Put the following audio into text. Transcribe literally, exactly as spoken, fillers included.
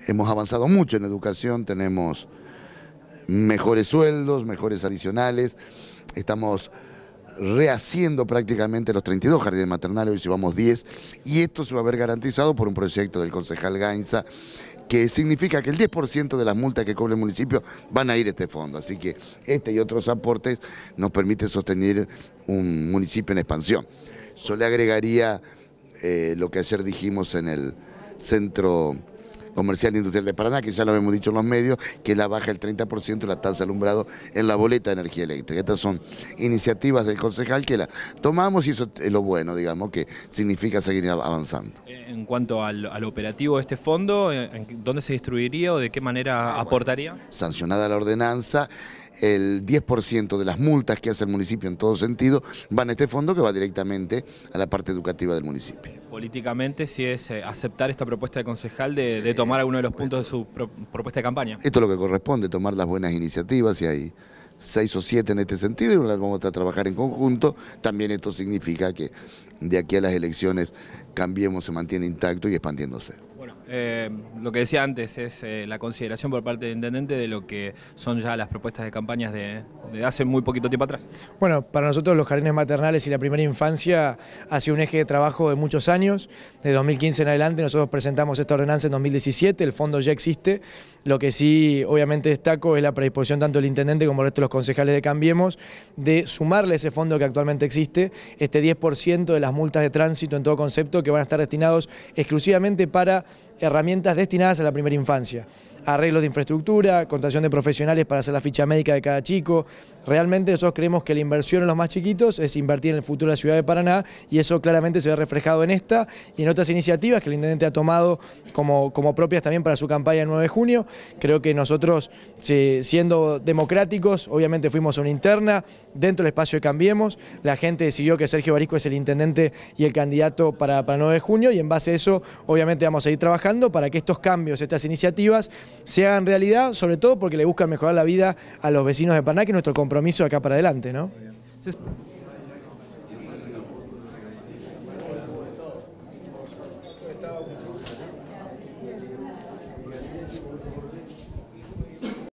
hemos avanzado mucho en educación, tenemos mejores sueldos, mejores adicionales, estamos rehaciendo prácticamente los treinta y dos jardines maternales, hoy llevamos diez, y esto se va a ver garantizado por un proyecto del concejal Gainza, que significa que el diez por ciento de las multas que cobra el municipio van a ir a este fondo. Así que este y otros aportes nos permiten sostener un municipio en expansión. Yo le agregaría eh, lo que ayer dijimos en el Centro Comercial Industrial de Paraná, que ya lo hemos dicho en los medios, que la baja el treinta por ciento de la tasa de alumbrado en la boleta de energía eléctrica. Estas son iniciativas del concejal que la tomamos y eso es lo bueno, digamos, que significa seguir avanzando. En cuanto al, al operativo de este fondo, ¿en ¿dónde se distribuiría o de qué manera ah, aportaría? Bueno, sancionada la ordenanza, el diez por ciento de las multas que hace el municipio en todo sentido van a este fondo que va directamente a la parte educativa del municipio. Políticamente, si es eh, aceptar esta propuesta de concejal de, sí, de tomar alguno de los puntos de su pro, propuesta de campaña. Esto es lo que corresponde, tomar las buenas iniciativas, y hay seis o siete en este sentido y las vamos a trabajar en conjunto. También esto significa que de aquí a las elecciones Cambiemos se mantiene intacto y expandiéndose. Bueno, eh, lo que decía antes es eh, la consideración por parte del intendente de lo que son ya las propuestas de campañas de, de hace muy poquito tiempo atrás. Bueno, para nosotros los jardines maternales y la primera infancia ha sido un eje de trabajo de muchos años. De dos mil quince en adelante nosotros presentamos esta ordenanza en dos mil diecisiete, el fondo ya existe. Lo que sí obviamente destaco es la predisposición tanto del intendente como el resto de los concejales de Cambiemos de sumarle ese fondo que actualmente existe, este diez por ciento de las multas de tránsito en todo concepto, que van a estar destinados exclusivamente para herramientas destinadas a la primera infancia. Arreglos de infraestructura, contratación de profesionales para hacer la ficha médica de cada chico. Realmente nosotros creemos que la inversión en los más chiquitos es invertir en el futuro de la ciudad de Paraná, y eso claramente se ve reflejado en esta y en otras iniciativas que el intendente ha tomado como, como propias también para su campaña del nueve de junio. Creo que nosotros, siendo democráticos, obviamente fuimos a una interna dentro del espacio de Cambiemos, la gente decidió que Sergio Barisco es el intendente y el candidato para, para el nueve de junio, y en base a eso obviamente vamos a seguir trabajando para que estos cambios, estas iniciativas se hagan realidad, sobre todo porque le buscan mejorar la vida a los vecinos de Paraná, que es nuestro compromiso acá para adelante, ¿no?